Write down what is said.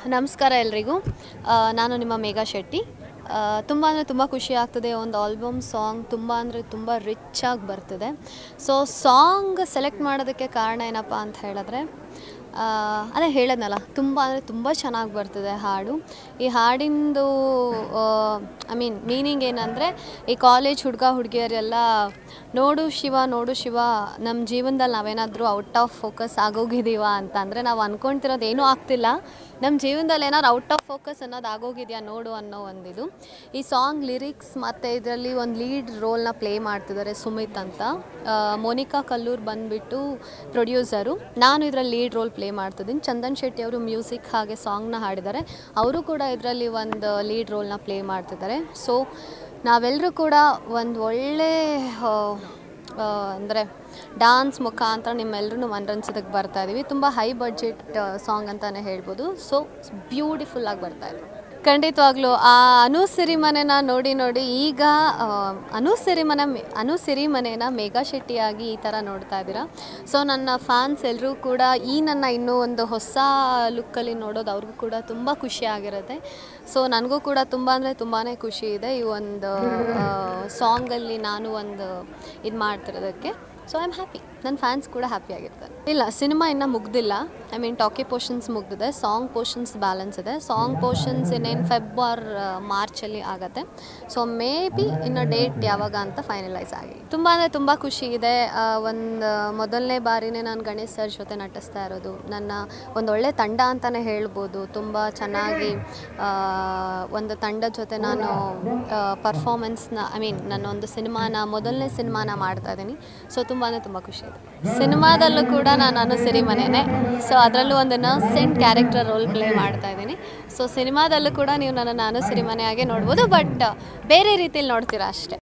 ನಮಸ್ಕಾರ ಎಲ್ರಿಗೂ. ನಾನು ನಿಮ್ಮ ಮೇಘಾ ಶೆಟ್ಟಿ. ತುಂಬ ಅಂದರೆ ತುಂಬ ಖುಷಿ ಆಗ್ತದೆ. ಒಂದು ಆಲ್ಬಮ್ ಸಾಂಗ್ ತುಂಬ ಅಂದರೆ ತುಂಬ ರಿಚ್ಚಾಗಿ ಬರ್ತಿದೆ. ಸೊ ಸಾಂಗ್ ಸೆಲೆಕ್ಟ್ ಮಾಡೋದಕ್ಕೆ ಕಾರಣ ಏನಪ್ಪ ಅಂತ ಹೇಳಿದ್ರೆ, ಅದೇ ಹೇಳಿದ್ನಲ್ಲ, ತುಂಬ ಅಂದರೆ ತುಂಬ ಚೆನ್ನಾಗಿ ಬರ್ತಿದೆ ಹಾಡು. ಈ ಹಾಡಿಂದು ಮೀನಿಂಗ್ ಏನಂದರೆ, ಈ ಕಾಲೇಜ್ ಹುಡುಗ ಹುಡುಗಿಯರೆಲ್ಲ ನೋಡು ಶಿವ ನೋಡು ಶಿವ, ನಮ್ಮ ಜೀವನದಲ್ಲಿ ನಾವೇನಾದರೂ ಔಟ್ ಆಫ್ ಫೋಕಸ್ ಆಗೋಗಿದ್ದೀವ ಅಂತ ಅಂದರೆ, ನಾವು ಅಂದ್ಕೊಳ್ತಿರೋದು ಏನೂ ಆಗ್ತಿಲ್ಲ, ನಮ್ಮ ಜೀವನದಲ್ಲಿ ಏನಾದ್ರು ಔಟ್ ಆಫ್ ಫೋಕಸ್ ಅನ್ನೋದು ಆಗೋಗಿದೆಯಾ ನೋಡು ಅನ್ನೋ ಒಂದಿದು. ಈ ಸಾಂಗ್ ಲಿರಿಕ್ಸ್ ಮತ್ತು ಇದರಲ್ಲಿ ಒಂದು ಲೀಡ್ ರೋಲ್ನ ಪ್ಲೇ ಮಾಡ್ತಿದ್ದಾರೆ ಸುಮಿತ್ ಅಂತ. ಮೋನಿಕಾ ಕಲ್ಲೂರ್ ಬಂದುಬಿಟ್ಟು ಪ್ರೊಡ್ಯೂಸರು, ನಾನು ಇದರಲ್ಲಿ ಲೀಡ್ ರೋಲ್ ಪ್ಲೇ ಮಾಡ್ತಿದ್ದೀನಿ. ಚಂದನ್ ಶೆಟ್ಟಿ ಅವರು ಮ್ಯೂಸಿಕ್ ಹಾಗೆ ಸಾಂಗ್ನ ಹಾಡಿದ್ದಾರೆ. ಅವರು ಕೂಡ ಇದರಲ್ಲಿ ಒಂದು ಲೀಡ್ ರೋಲ್ನ ಪ್ಲೇ ಮಾಡ್ತಿದ್ದಾರೆ. ಸೊ ನಾವೆಲ್ಲರೂ ಕೂಡ ಒಂದು ಒಳ್ಳೆ ಅಂದರೆ ಡ್ಯಾನ್ಸ್ ಮುಖಾಂತರ ನಿಮ್ಮೆಲ್ಲರೂ ಮನರಂಜಿಸೋದಕ್ಕೆ ಬರ್ತಾಯಿದ್ದೀವಿ. ತುಂಬ ಹೈ ಬಡ್ಜೆಟ್ ಸಾಂಗ್ ಅಂತಲೇ ಹೇಳ್ಬೋದು. ಸೊ ಬ್ಯೂಟಿಫುಲ್ಲಾಗಿ ಬರ್ತಾಯಿದೆ. ಖಂಡಿತವಾಗ್ಲೂ ಆ ಅನು ಸಿರಿಮನೆನ ನೋಡಿ ಈಗ ಅನು ಸಿರಿಮನೆನ ಮೇಘಾ ಶೆಟ್ಟಿಯಾಗಿ ಈ ಥರ ನೋಡ್ತಾ ಇದ್ದೀರಾ. ಸೊ ನನ್ನ ಫ್ಯಾನ್ಸ್ ಎಲ್ಲರೂ ಕೂಡ ಈ ನನ್ನ ಇನ್ನೂ ಒಂದು ಹೊಸ ಲುಕ್ಕಲ್ಲಿ ನೋಡೋದು ಅವ್ರಿಗೂ ಕೂಡ ತುಂಬ ಖುಷಿ ಆಗಿರುತ್ತೆ. ಸೊ ನನಗೂ ಕೂಡ ತುಂಬ ಅಂದರೆ ತುಂಬಾ ಖುಷಿ ಇದೆ ಈ ಒಂದು ಸಾಂಗಲ್ಲಿ ನಾನು ಒಂದು ಇದು ಮಾಡ್ತಿರೋದಕ್ಕೆ. ಸೊ ಐ ಆಮ್ ಹ್ಯಾಪಿ, ನನ್ನ ಫ್ಯಾನ್ಸ್ ಕೂಡ ಹ್ಯಾಪಿ ಆಗಿರ್ತಾರೆ. ಇಲ್ಲ, ಸಿನಿಮಾ ಇನ್ನೂ ಮುಗ್ದಿಲ್ಲ. ಟಾಕಿ ಪೋರ್ಷನ್ಸ್ ಮುಗ್ದಿದೆ, ಸಾಂಗ್ ಪೋರ್ಷನ್ಸ್ ಬ್ಯಾಲೆನ್ಸ್ ಇದೆ. ಸಾಂಗ್ ಪೋರ್ಷನ್ಸ್ ಇನ್ನೇನು ಫೆಬ್ ಆರ್ ಮಾರ್ಚಲ್ಲಿ ಆಗುತ್ತೆ. ಸೊ ಮೇ ಬಿ ಇನ್ನು ಡೇಟ್ ಯಾವಾಗ ಅಂತ ಫೈನಲೈಸ್ ಆಗಿ. ತುಂಬ ಅಂದರೆ ತುಂಬ ಖುಷಿ ಇದೆ. ಒಂದು ಮೊದಲನೇ ಬಾರಿನೇ ನಾನು ಗಣೇಶ್ ಸರ್ ಜೊತೆ ನಟಿಸ್ತಾ ಇರೋದು. ನನ್ನ ಒಂದೊಳ್ಳೆ ತಂಡ ಅಂತಲೇ ಹೇಳ್ಬೋದು. ತುಂಬ ಚೆನ್ನಾಗಿ ಒಂದು ತಂಡದ ಜೊತೆ ನಾನು ಪರ್ಫಾಮೆನ್ಸ್ನ ನನ್ನ ಒಂದು ಮೊದಲನೇ ಸಿನಿಮಾನ ಮಾಡ್ತಾಯಿದ್ದೀನಿ. ಸೊ ತುಂಬಾ ತುಂಬ ಖುಷಿ ಇದೆ. ಸಿನಿಮಾದಲ್ಲೂ ಕೂಡ ನಾನು ಸಿರಿಮನೆಯೇ. ಸೊ ಅದರಲ್ಲೂ ಒಂದು ನರ್ಸೆಂಟ್ ಕ್ಯಾರೆಕ್ಟರ್ ರೋಲ್ ಪ್ಲೇ ಮಾಡ್ತಾಯಿದ್ದೀನಿ. ಸೊ ಸಿನಿಮಾದಲ್ಲೂ ಕೂಡ ನೀವು ನಾನು ಸಿರಿಮನೆಯಾಗೆ ನೋಡ್ಬೋದು, ಬಟ್ ಬೇರೆ ರೀತಿಯಲ್ಲಿ ನೋಡ್ತೀರಾ ಅಷ್ಟೇ.